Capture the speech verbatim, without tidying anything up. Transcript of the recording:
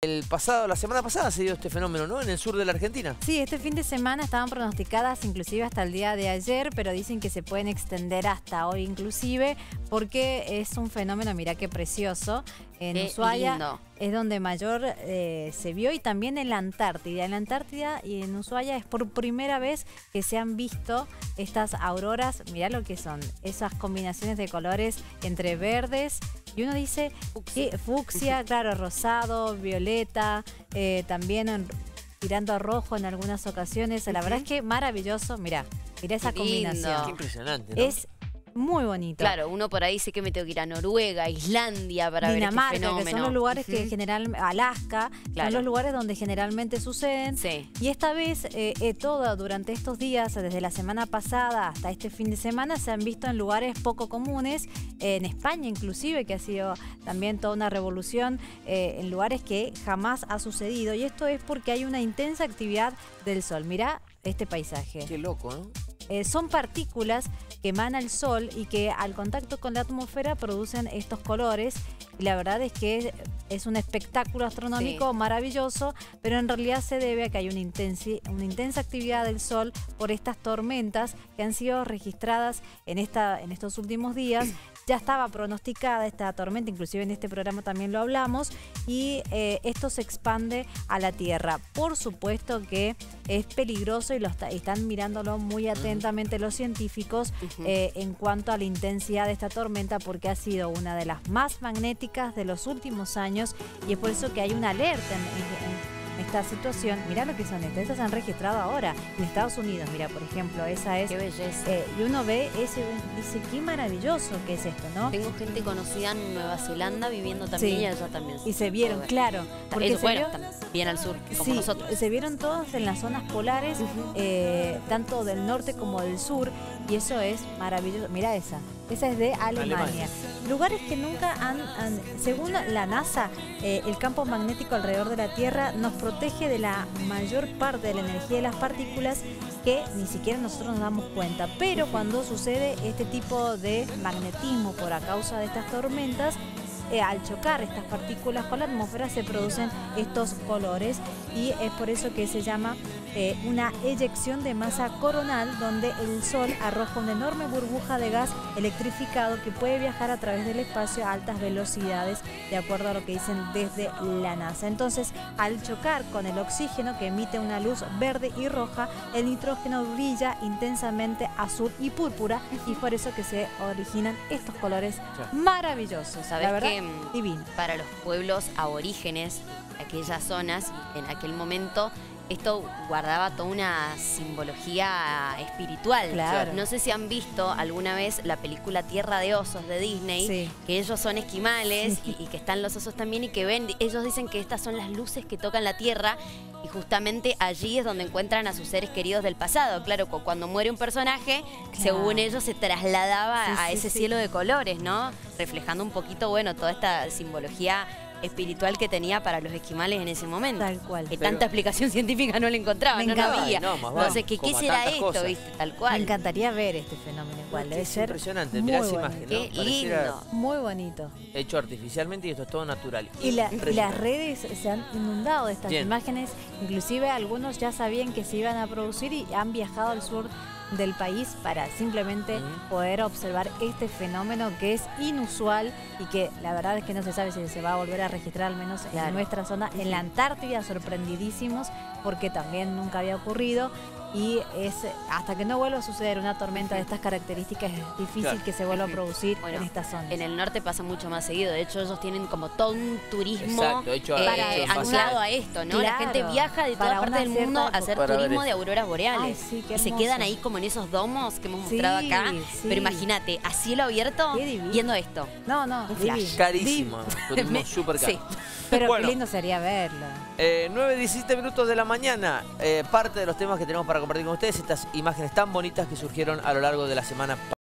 El pasado, la semana pasada se dio este fenómeno, ¿no? En el sur de la Argentina. Sí, este fin de semana estaban pronosticadas inclusive hasta el día de ayer, pero dicen que se pueden extender hasta hoy inclusive, porque es un fenómeno, mirá qué precioso. En qué Ushuaia lindo. Es donde mayor eh, se vio, y también en la Antártida. En la Antártida y en Ushuaia es por primera vez que se han visto estas auroras. Mirá lo que son, esas combinaciones de colores entre verdes. Y uno dice, fucsia, ¿qué? Fucsia, claro, rosado, violeta, eh, también en, tirando a rojo en algunas ocasiones. La verdad es que maravilloso. Mirá, mirá esa Qué combinación. lindo. Qué impresionante, ¿no? Es muy bonito. Claro, uno por ahí dice que me tengo que ir a Noruega, Islandia para Dinamarca, ver este fenómeno. que son los lugares uh-huh. que generalmente, Alaska, Claro. son los lugares donde generalmente suceden. Sí. Y esta vez, eh, eh, todo durante estos días, desde la semana pasada hasta este fin de semana, se han visto en lugares poco comunes, eh, en España inclusive, que ha sido también toda una revolución, eh, en lugares que jamás ha sucedido. Y esto es porque hay una intensa actividad del sol. Mirá este paisaje. Qué loco, ¿no? Eh, son partículas que emana el sol y que al contacto con la atmósfera producen estos colores. Y la verdad es que es, es un espectáculo astronómico Sí. maravilloso, pero en realidad se debe a que hay una, intensi, una intensa actividad del sol por estas tormentas que han sido registradas en, esta, en estos últimos días. Ya estaba pronosticada esta tormenta, inclusive en este programa también lo hablamos, y eh, esto se expande a la Tierra. Por supuesto que es peligroso y lo está, están mirándolo muy atentamente los científicos Uh-huh. eh, en cuanto a la intensidad de esta tormenta, porque ha sido una de las más magnéticas de los últimos años, y es por eso que hay una alerta en, en, en esta situación. Mirá lo que son estas, estas se han registrado ahora en Estados Unidos. Mira, por ejemplo, esa es... Qué belleza. Eh, y uno ve ese, dice, qué maravilloso que es esto, ¿no? Tengo gente conocida en Nueva Zelanda viviendo también, Sí. y allá también. Y se vieron, Todo. claro. Porque Eso, se bueno, vio- están bien al sur, como sí, nosotros. se vieron todos en las zonas polares, Ujú. eh, tanto del norte como del sur, y eso es maravilloso. Mira esa, esa es de Alemania. Alemania. Lugares que nunca han, han- según la NASA, eh, el campo magnético alrededor de la Tierra nos protege de la mayor parte de la energía de las partículas, que ni siquiera nosotros nos damos cuenta. Pero cuando sucede este tipo de magnetismo por a causa de estas tormentas, Eh, al chocar estas partículas con la atmósfera se producen estos colores, y es por eso que se llama eh, una eyección de masa coronal, donde el sol arroja una enorme burbuja de gas electrificado que puede viajar a través del espacio a altas velocidades, de acuerdo a lo que dicen desde la NASA. Entonces, al chocar con el oxígeno, que emite una luz verde y roja, el nitrógeno brilla intensamente azul y púrpura, y por eso que se originan estos colores Claro. maravillosos. ¿Sabés La verdad, que, mm, divino. para los pueblos aborígenes de aquellas zonas, en aquel momento, esto guardaba toda una simbología espiritual? Claro. No sé si han visto alguna vez la película Tierra de Osos de Disney, Sí. que ellos son esquimales, Sí. y, y que están los osos también, y que ven, ellos dicen que estas son las luces que tocan la tierra, y justamente allí es donde encuentran a sus seres queridos del pasado. Claro, cu- cuando muere un personaje, Claro. según ellos se trasladaba Sí, a sí, ese sí. cielo de colores, ¿no? Reflejando un poquito, bueno, toda esta simbología espiritual que tenía para los esquimales en ese momento. Tal cual. Que Pero- tanta explicación científica no le encontraba, Me no, no encanta. había. No, más vale, Entonces, ¿qué, qué como será tantas esto, cosas. viste? Tal Me cual. encantaría ver este fenómeno igual. Debe Es ser impresionante, muy mirá esa bueno. imagen, ¿no? Qué Pareciera lindo. Muy bonito. hecho artificialmente, y esto es todo natural. Y, la- y las Impresionante. redes se han inundado de estas Bien. imágenes. Inclusive algunos ya sabían que se iban a producir y han viajado al sur del país para simplemente Ujú. poder observar este fenómeno, que es inusual y que la verdad es que no se sabe si se va a volver a registrar, al menos Claro. en nuestra zona. En la Antártida, sorprendidísimos, porque también nunca había ocurrido. Y es hasta que no vuelva a suceder una tormenta de estas características, es difícil Claro. que se vuelva a Ujú. producir Bueno, en esta zona. En el norte pasa mucho más seguido. De hecho, ellos tienen como todo un turismo Exacto, hecho- eh, hecho en base anclado a- a esto, ¿no? La Claro, gente viaja de toda para parte una del mundo cierta a hacer época. Para ver turismo eso. de auroras boreales. Ay, sí, qué y se hermoso. quedan ahí como en esos domos que hemos Sí, mostrado acá. sí. Pero imagínate, a cielo abierto, Qué divino. viendo esto. No, no, Un flash. divino. Carísimo, turismo Me- súper caro. sí. Pero Bueno. qué lindo sería verlo. Eh, nueve diecisiete minutos de la mañana, eh, parte de los temas que tenemos para compartir con ustedes, estas imágenes tan bonitas que surgieron a lo largo de la semana pasada.